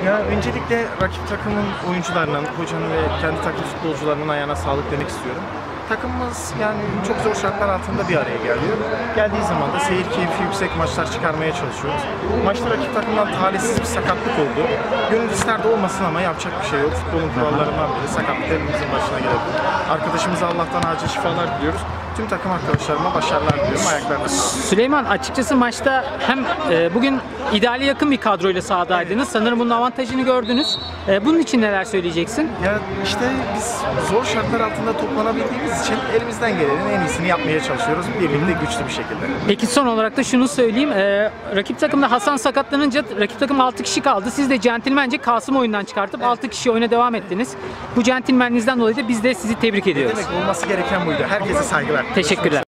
Ya öncelikle rakip takımın oyuncularının, hocanın ve kendi takım futbolcularının ayağına sağlık demek istiyorum. Takımımız yani çok zor şartlar altında bir araya geliyor. Geldiği zaman da seyir keyfi yüksek maçlar çıkarmaya çalışıyoruz. Maçta rakip takımdan talihsiz bir sakatlık oldu. Gönül ister de olmasın ama yapacak bir şey yok. Futbolun kurallarından biri. Sakatlık hepimizin başına gelebilir. Arkadaşımıza Allah'tan acil şifalar diliyoruz. Tüm takım arkadaşlarıma başarılar diliyorum. Ayaklarına sağlık. Süleyman, açıkçası maçta hem bugün ideale yakın bir kadroyla sahadaydınız. Sanırım bunun avantajını gördünüz. Bunun için neler söyleyeceksin? Ya işte biz zor şartlar altında toplanabildiğimiz için elimizden gelenin en iyisini yapmaya çalışıyoruz. Birlikte güçlü bir şekilde. Peki son olarak da şunu söyleyeyim. Rakip takımda Hasan sakatlanınca rakip takım 6 kişi kaldı. Siz de centilmence Kasım oyundan çıkartıp 6 kişi oyuna devam ettiniz. Bu centilmenliğinizden dolayı da biz de sizi tebrik ediyoruz. Demek olması gereken buydu. Herkese saygılar. Teşekkürler.